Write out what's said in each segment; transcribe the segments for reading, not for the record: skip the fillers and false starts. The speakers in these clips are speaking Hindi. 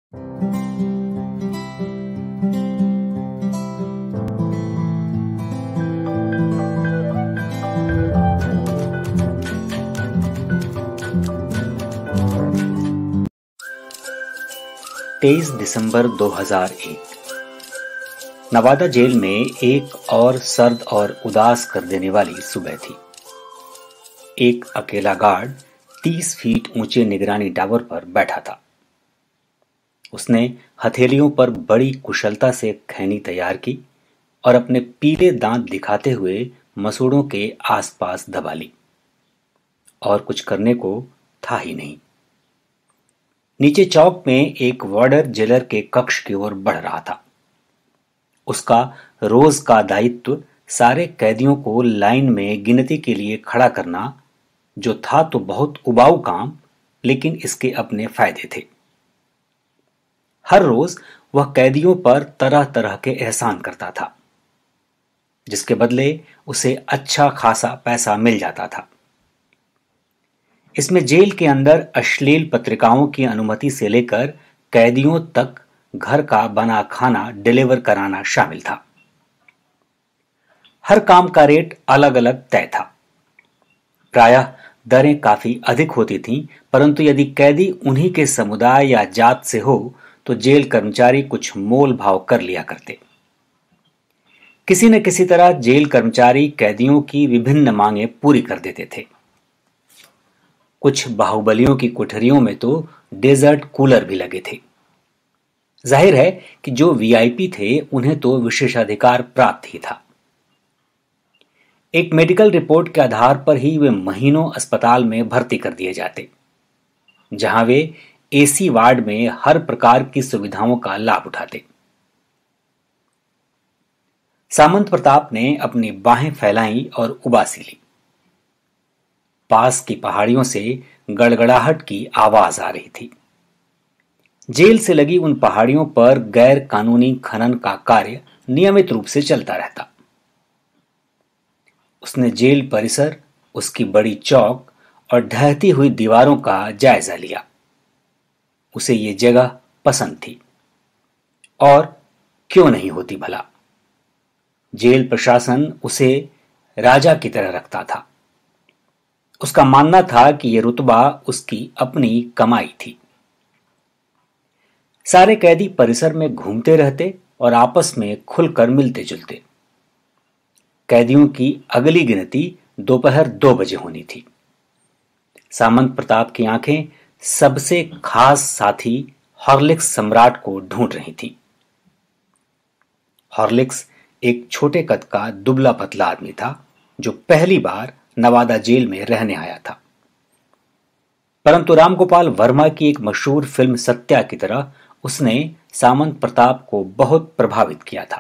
दिसंबर 2001 नवादा जेल में एक और सर्द और उदास कर देने वाली सुबह थी। एक अकेला गार्ड 30 फीट ऊंचे निगरानी टावर पर बैठा था। उसने हथेलियों पर बड़ी कुशलता से खैनी तैयार की और अपने पीले दांत दिखाते हुए मसूड़ों के आसपास दबा ली। और कुछ करने को था ही नहीं। नीचे चौक में एक वार्डर जेलर के कक्ष की ओर बढ़ रहा था। उसका रोज का दायित्व सारे कैदियों को लाइन में गिनती के लिए खड़ा करना, जो था तो बहुत उबाऊ काम, लेकिन इसके अपने फायदे थे। हर रोज वह कैदियों पर तरह तरह के एहसान करता था, जिसके बदले उसे अच्छा खासा पैसा मिल जाता था। इसमें जेल के अंदर अश्लील पत्रिकाओं की अनुमति से लेकर कैदियों तक घर का बना खाना डिलीवर कराना शामिल था। हर काम का रेट अलग अलग तय था। प्रायः दरें काफी अधिक होती थीं, परंतु यदि कैदी उन्हीं के समुदाय या जात से हो तो जेल कर्मचारी कुछ मोल भाव कर लिया करते। किसी न किसी तरह जेल कर्मचारी कैदियों की विभिन्न मांगें पूरी कर देते थे। कुछ बाहुबलियों की कोठरियों में तो डेजर्ट कूलर भी लगे थे। जाहिर है कि जो वीआईपी थे उन्हें तो विशेषाधिकार प्राप्त ही था। एक मेडिकल रिपोर्ट के आधार पर ही वे महीनों अस्पताल में भर्ती कर दिए जाते, जहां वे एसी वार्ड में हर प्रकार की सुविधाओं का लाभ उठाते। सामंत प्रताप ने अपनी बाहें फैलाई और उबासी ली। पास की पहाड़ियों से गड़गड़ाहट की आवाज आ रही थी। जेल से लगी उन पहाड़ियों पर गैर कानूनी खनन का कार्य नियमित रूप से चलता रहता। उसने जेल परिसर, उसकी बड़ी चौक और ढहती हुई दीवारों का जायजा लिया। उसे ये जगह पसंद थी, और क्यों नहीं होती भला। जेल प्रशासन उसे राजा की तरह रखता था। उसका मानना था कि यह रुतबा उसकी अपनी कमाई थी। सारे कैदी परिसर में घूमते रहते और आपस में खुलकर मिलते जुलते। कैदियों की अगली गिनती दोपहर 2 बजे होनी थी। सामंत प्रताप की आंखें सबसे खास साथी हॉर्लिक्स सम्राट को ढूंढ रही थी। हॉर्लिक्स एक छोटे कद का दुबला पतला आदमी था, जो पहली बार नवादा जेल में रहने आया था। परंतु रामगोपाल वर्मा की एक मशहूर फिल्म सत्या की तरह उसने सामंत प्रताप को बहुत प्रभावित किया था।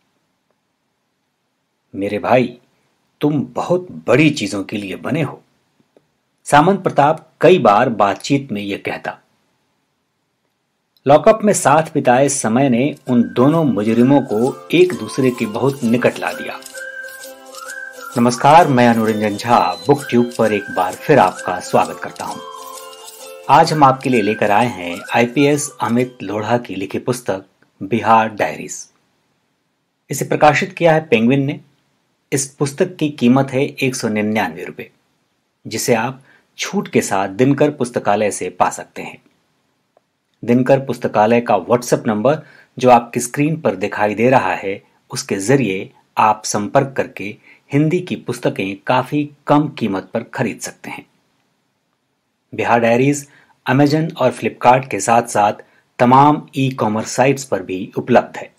मेरे भाई, तुम बहुत बड़ी चीजों के लिए बने हो, सामंत प्रताप कई बार बातचीत में यह कहता। लॉकअप में साथ बिताए समय ने उन दोनों मुजरिमों को एक दूसरे के बहुत निकट ला दिया। नमस्कार, मैं अनुरंजन झा बुक ट्यूब पर एक बार फिर आपका स्वागत करता हूं। आज हम आपके लिए लेकर आए हैं आईपीएस अमित लोढ़ा की लिखी पुस्तक बिहार डायरीज। इसे प्रकाशित किया है पेंगुइन ने। इस पुस्तक की कीमत है 199 रुपए, जिसे आप छूट के साथ दिनकर पुस्तकालय से पा सकते हैं। दिनकर पुस्तकालय का व्हाट्सएप नंबर जो आपकी स्क्रीन पर दिखाई दे रहा है, उसके जरिए आप संपर्क करके हिंदी की पुस्तकें काफी कम कीमत पर खरीद सकते हैं। बिहार डायरीज अमेजन और फ्लिपकार्ट के साथ साथ तमाम ई कॉमर्स साइट्स पर भी उपलब्ध है।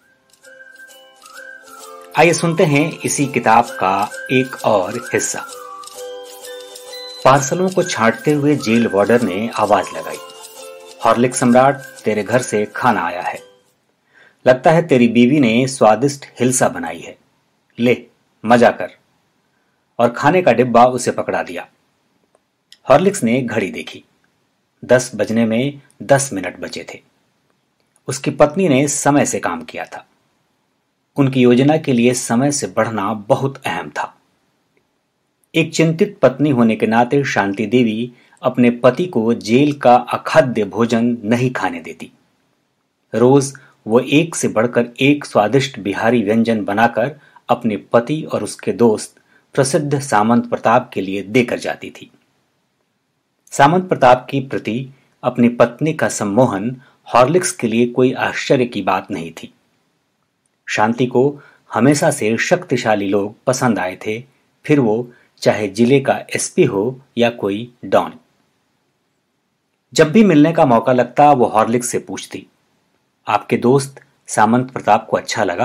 आइए सुनते हैं इसी किताब का एक और हिस्सा। पार्सलों को छांटते हुए जेल वार्डर ने आवाज लगाई। हॉर्लिक्स सम्राट, तेरे घर से खाना आया है। लगता है तेरी बीवी ने स्वादिष्ट हिलसा बनाई है। ले, मजा कर। और खाने का डिब्बा उसे पकड़ा दिया। हॉर्लिक्स ने घड़ी देखी। 10 बजने में 10 मिनट बचे थे। उसकी पत्नी ने समय से काम किया था। उनकी योजना के लिए समय से बढ़ना बहुत अहम था। एक चिंतित पत्नी होने के नाते शांति देवी अपने पति को जेल का अखाद्य भोजन नहीं खाने देती। रोज वो एक से बढ़कर एक स्वादिष्ट बिहारी व्यंजन बनाकर अपने पति और उसके दोस्त प्रसिद्ध सामंत प्रताप के लिए देकर जाती थी। सामंत प्रताप की प्रति अपनी पत्नी का सम्मोहन हॉर्लिक्स के लिए कोई आश्चर्य की बात नहीं थी। शांति को हमेशा से शक्तिशाली लोग पसंद आए थे, फिर वो चाहे जिले का एसपी हो या कोई डॉन। जब भी मिलने का मौका लगता वो हॉर्लिक्स से पूछती, आपके दोस्त सामंत प्रताप को अच्छा लगा?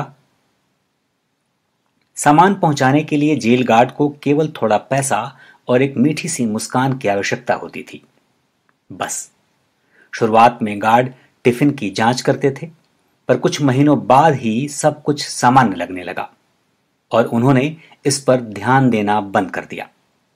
सामान पहुंचाने के लिए जेल गार्ड को केवल थोड़ा पैसा और एक मीठी सी मुस्कान की आवश्यकता होती थी, बस। शुरुआत में गार्ड टिफिन की जांच करते थे, पर कुछ महीनों बाद ही सब कुछ सामान्य लगने लगा और उन्होंने इस पर ध्यान देना बंद कर दिया।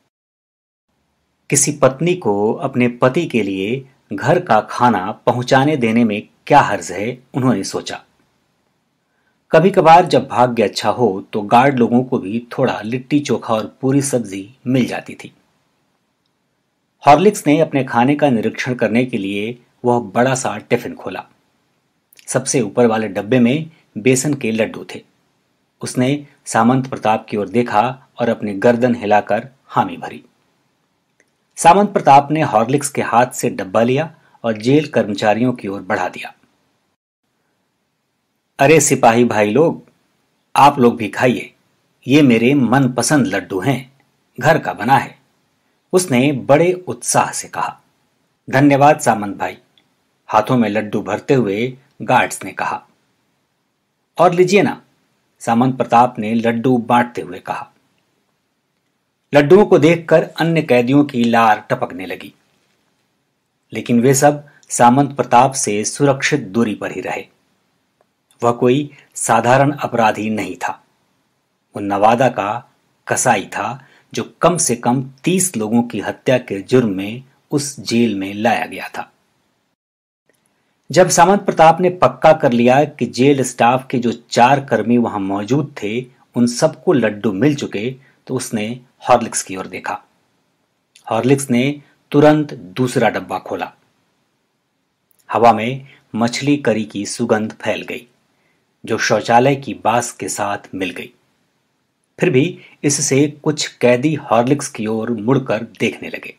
किसी पत्नी को अपने पति के लिए घर का खाना पहुंचाने देने में क्या हर्ज है, उन्होंने सोचा। कभी कभार जब भाग्य अच्छा हो तो गार्ड लोगों को भी थोड़ा लिट्टी चोखा और पूरी सब्जी मिल जाती थी। हॉर्लिक्स ने अपने खाने का निरीक्षण करने के लिए वह बड़ा सा टिफिन खोला। सबसे ऊपर वाले डब्बे में बेसन के लड्डू थे। उसने सामंत प्रताप की ओर देखा और अपनी गर्दन हिलाकर हामी भरी। सामंत प्रताप ने हॉर्लिक्स के हाथ से डब्बा लिया और जेल कर्मचारियों की ओर बढ़ा दिया। अरे सिपाही भाई लोग, आप लोग भी खाइए, ये मेरे मनपसंद लड्डू हैं, घर का बना है, उसने बड़े उत्साह से कहा। धन्यवाद सामंत भाई, हाथों में लड्डू भरते हुए गार्ड्स ने कहा। और लीजिए ना, सामंत प्रताप ने लड्डू बांटते हुए कहा। लड्डुओं को देखकर अन्य कैदियों की लार टपकने लगी, लेकिन वे सब सामंत प्रताप से सुरक्षित दूरी पर ही रहे। वह कोई साधारण अपराधी नहीं था, वो नवादा का कसाई था जो कम से कम 30 लोगों की हत्या के जुर्म में उस जेल में लाया गया था। जब सामंत प्रताप ने पक्का कर लिया कि जेल स्टाफ के जो 4 कर्मी वहां मौजूद थे उन सबको लड्डू मिल चुके, तो उसने हॉर्लिक्स की ओर देखा। हॉर्लिक्स ने तुरंत दूसरा डब्बा खोला। हवा में मछली करी की सुगंध फैल गई, जो शौचालय की बास के साथ मिल गई। फिर भी इससे कुछ कैदी हॉर्लिक्स की ओर मुड़कर देखने लगे,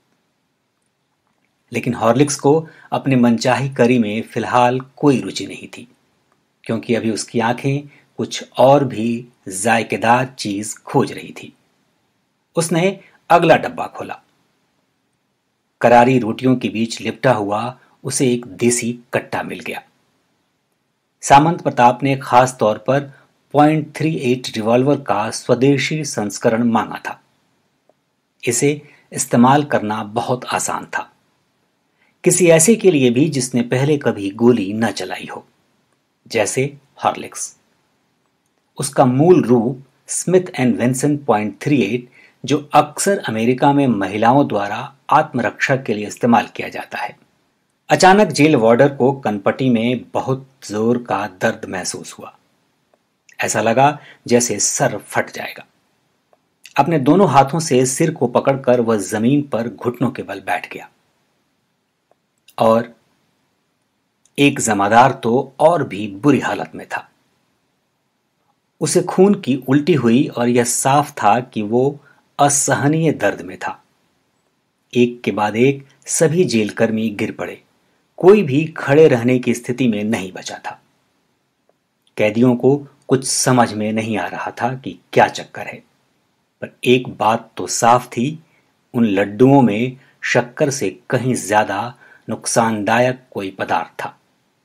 लेकिन हॉर्लिक्स को अपनी मनचाही करी में फिलहाल कोई रुचि नहीं थी, क्योंकि अभी उसकी आंखें कुछ और भी जायकेदार चीज खोज रही थी। उसने अगला डब्बा खोला। करारी रोटियों के बीच लिपटा हुआ उसे एक देसी कट्टा मिल गया। सामंत प्रताप ने खास तौर पर .38 रिवॉल्वर का स्वदेशी संस्करण मांगा था। इसे इस्तेमाल करना बहुत आसान था, किसी ऐसे के लिए भी जिसने पहले कभी गोली न चलाई हो, जैसे हॉर्लिक्स। उसका मूल रूप स्मिथ एंड वेंसन .38, जो अक्सर अमेरिका में महिलाओं द्वारा आत्मरक्षा के लिए इस्तेमाल किया जाता है। अचानक जेल वार्डर को कनपटी में बहुत जोर का दर्द महसूस हुआ। ऐसा लगा जैसे सर फट जाएगा। अपने दोनों हाथों से सिर को पकड़कर वह जमीन पर घुटनों के बल बैठ गया। और एक जमादार तो और भी बुरी हालत में था। उसे खून की उल्टी हुई और यह साफ था कि वो असहनीय दर्द में था। एक के बाद एक सभी जेलकर्मी गिर पड़े। कोई भी खड़े रहने की स्थिति में नहीं बचा था। कैदियों को कुछ समझ में नहीं आ रहा था कि क्या चक्कर है, पर एक बात तो साफ थी, उन लड्डुओं में शक्कर से कहीं ज्यादा नुकसानदायक कोई पदार्थ था।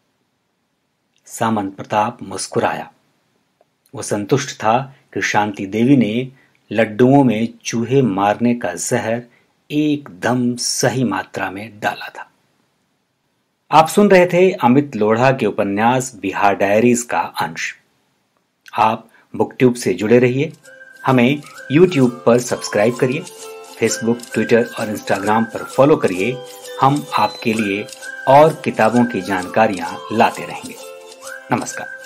सामंत प्रताप मुस्कुराया। वो संतुष्ट था कि शांति देवी ने लड्डुओं में चूहे मारने का जहर एकदम सही मात्रा में डाला था। आप सुन रहे थे अमित लोढ़ा के उपन्यास बिहार डायरीज का अंश। आप बुकट्यूब से जुड़े रहिए। हमें यूट्यूब पर सब्सक्राइब करिए, फेसबुक, ट्विटर और इंस्टाग्राम पर फॉलो करिए। हम आपके लिए और किताबों की जानकारियां लाते रहेंगे। नमस्कार।